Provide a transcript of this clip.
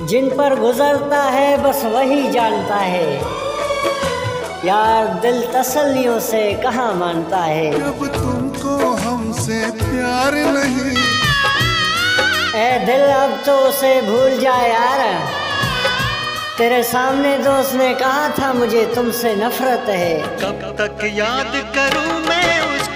जिन पर गुजरता है बस वही जानता है, यार दिल तसल्लियों से कहाँ मानता है। जब तुमको हमसे प्यार नहीं, ए दिल अब तो उसे भूल जा यार, तेरे सामने दोस्त ने कहा था मुझे तुमसे नफरत है। कब तक याद करूं मैं